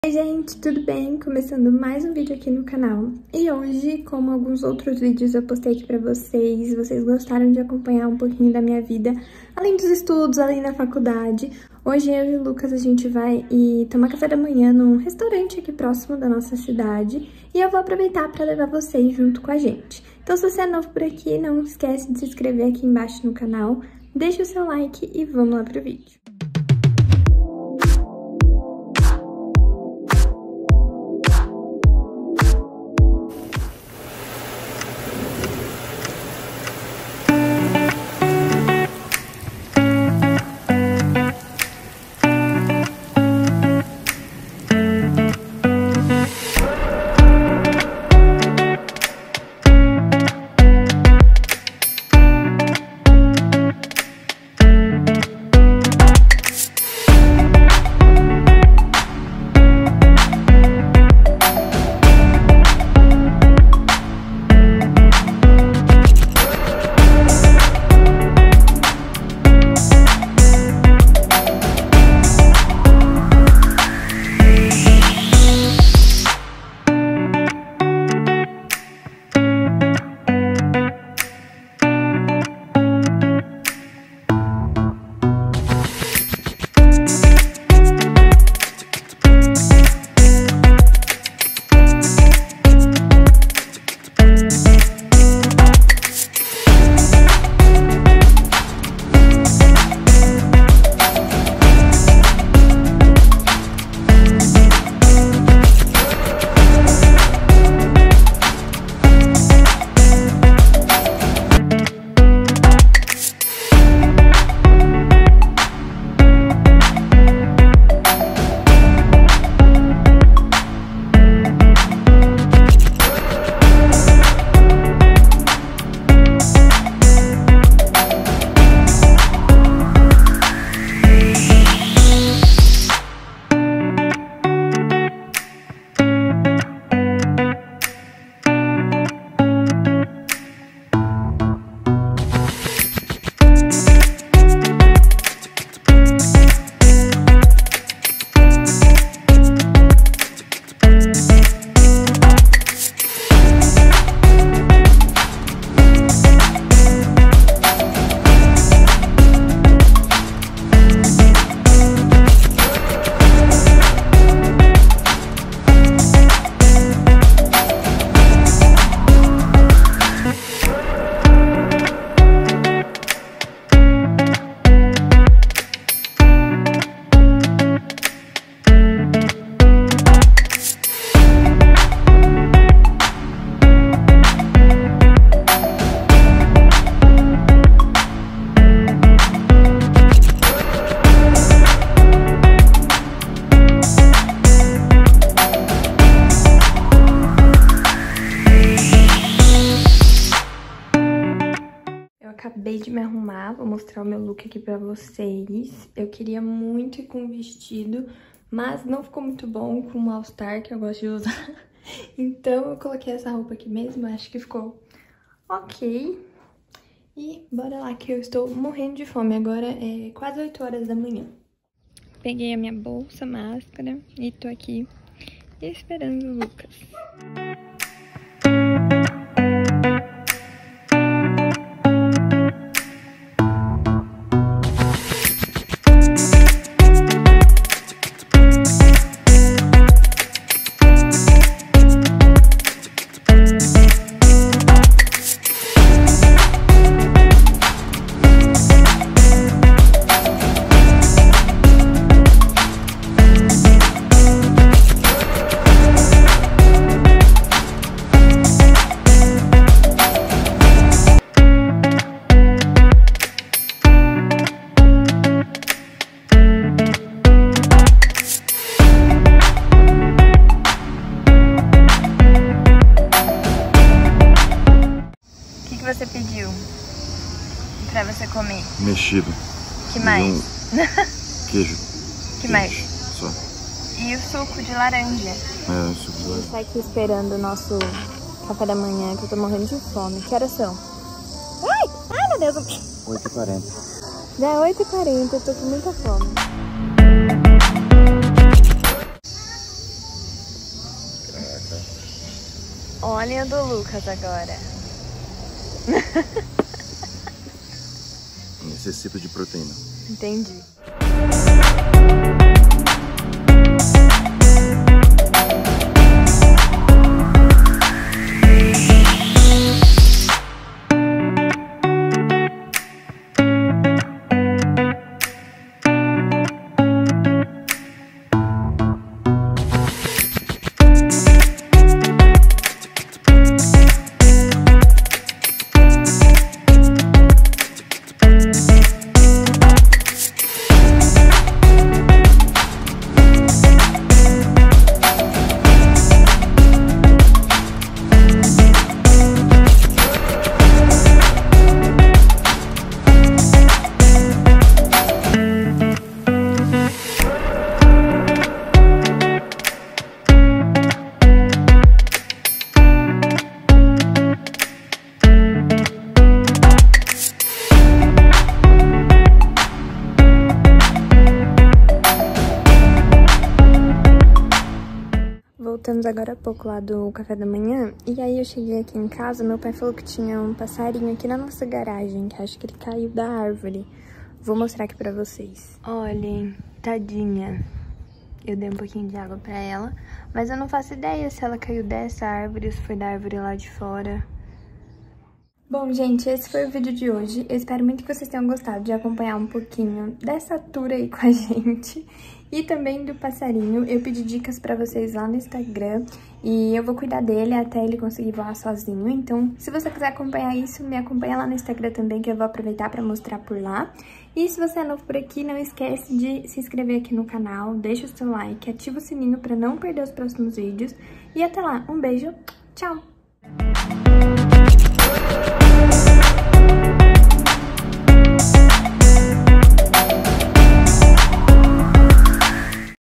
Oi gente, tudo bem? Começando mais um vídeo aqui no canal. E hoje, como alguns outros vídeos eu postei aqui pra vocês, vocês gostaram de acompanhar um pouquinho da minha vida, além dos estudos, além da faculdade. Hoje eu e o Lucas a gente vai tomar café da manhã num restaurante aqui próximo da nossa cidade e eu vou aproveitar pra levar vocês junto com a gente. Então se você é novo por aqui, não esquece de se inscrever aqui embaixo no canal, deixa o seu like e vamos lá pro vídeo. Acabei de me arrumar, vou mostrar o meu look aqui pra vocês. Eu queria muito ir com um vestido, mas não ficou muito bom com o All-Star que eu gosto de usar. Então eu coloquei essa roupa aqui mesmo, acho que ficou ok. E bora lá que eu estou morrendo de fome, agora é quase 8 horas da manhã. Peguei a minha bolsa, máscara e tô aqui esperando o Lucas. Você pediu pra você comer? Mexido. Que mais? Queijo. Que mais? Só. E o suco de laranja. É, o suco de laranja. A gente tá aqui esperando o nosso café da manhã, que eu tô morrendo de fome. Que horas são? Ai, meu Deus. 8h40. Já é 8h40, eu tô com muita fome. Olha a do Lucas agora. Necessito de proteína. Entendi. Voltamos agora há pouco lá do café da manhã, e aí eu cheguei aqui em casa, meu pai falou que tinha um passarinho aqui na nossa garagem, que acho que ele caiu da árvore. Vou mostrar aqui pra vocês. Olhem, tadinha. Eu dei um pouquinho de água pra ela, mas eu não faço ideia se ela caiu dessa árvore ou se foi da árvore lá de fora. Bom, gente, esse foi o vídeo de hoje. Eu espero muito que vocês tenham gostado de acompanhar um pouquinho dessa tour aí com a gente. E também do passarinho. Eu pedi dicas pra vocês lá no Instagram e eu vou cuidar dele até ele conseguir voar sozinho. Então, se você quiser acompanhar isso, me acompanha lá no Instagram também, que eu vou aproveitar pra mostrar por lá. E se você é novo por aqui, não esquece de se inscrever aqui no canal, deixa o seu like, ativa o sininho pra não perder os próximos vídeos. E até lá, um beijo, tchau!